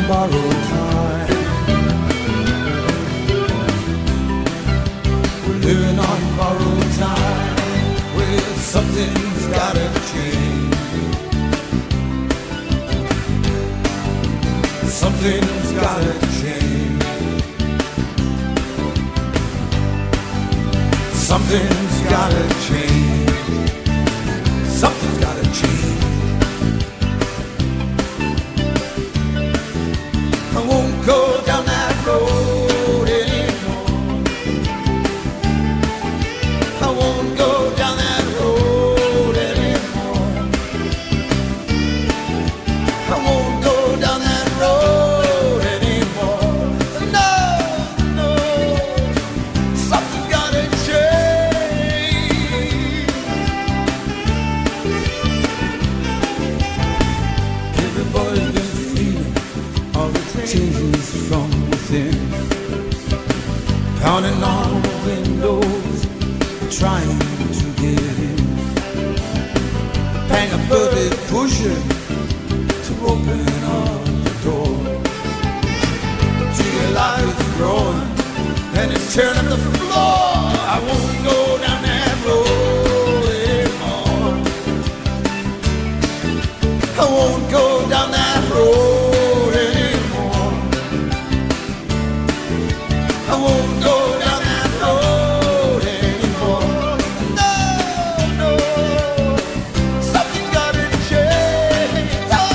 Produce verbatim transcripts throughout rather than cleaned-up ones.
borrowed time. We're living on borrowed time. Well, something's gotta change. Something's gotta change. Something's gotta change. Something's gotta change. I won't go down that road anymore. I won't go down that road anymore. I won't go down that road anymore. No, no, something's gotta change. Everybody's been feeling all the changes from within, pounding on the windows, trying to get in. Hang a birdie pushing to open up the door. See your life is growing and it's tearing up the floor. I won't go down that road anymore. I won't go down that road anymore. I won't go down that road anymore. No, no, something's gotta change.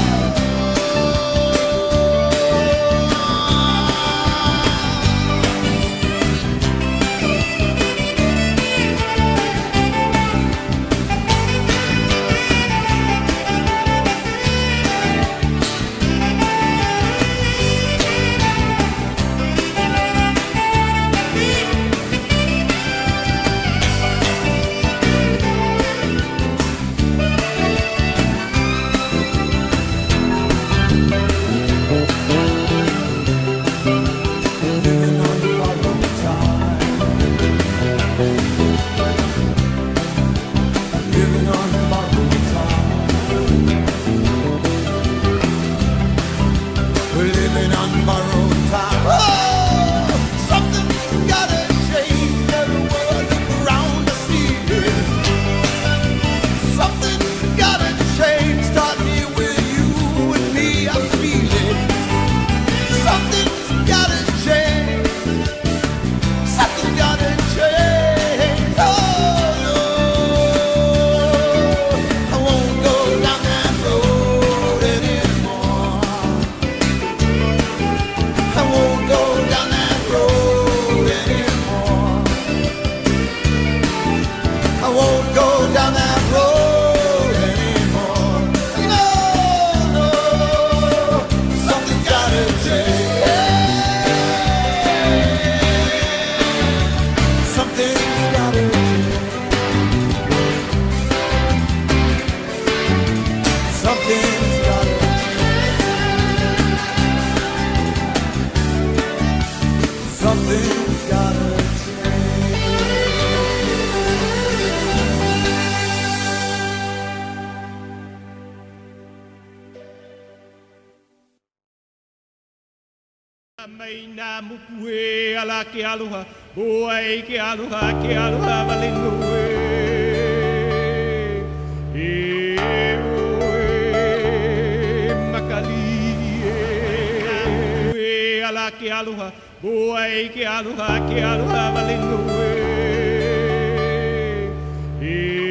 Living on borrowed time. Living on borrowed time. We're living on borrowed time. Oh, something's gotta change. Everyone around the city. Something's gotta change. Start here with you and me. I feel it. Something's gotta change. Something's gotta change. Oh no, I won't go down that road anymore. I won't go down that road anymore. I won't go down that road anymore. No, no, something's gotta change. Something's gotta change. Something's gotta change. Something's gotta Mai na mukue ala ke aloha, boai ke aloha, ke aloha valinue. E oe Makali e ala ke aloha, boai ke aloha, ke aloha valinue. E